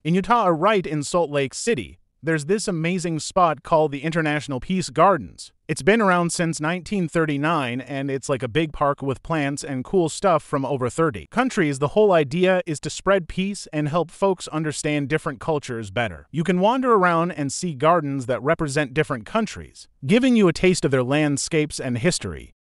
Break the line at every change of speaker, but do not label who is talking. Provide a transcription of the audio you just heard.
In Utah, right in Salt Lake City, there's this amazing spot called the International Peace Gardens. It's been around since 1939, and it's like a big park with plants and cool stuff from over 30 countries. The whole idea is to spread peace and help folks understand different cultures better. You can wander around and see gardens that represent different countries, giving you a taste of their landscapes and history.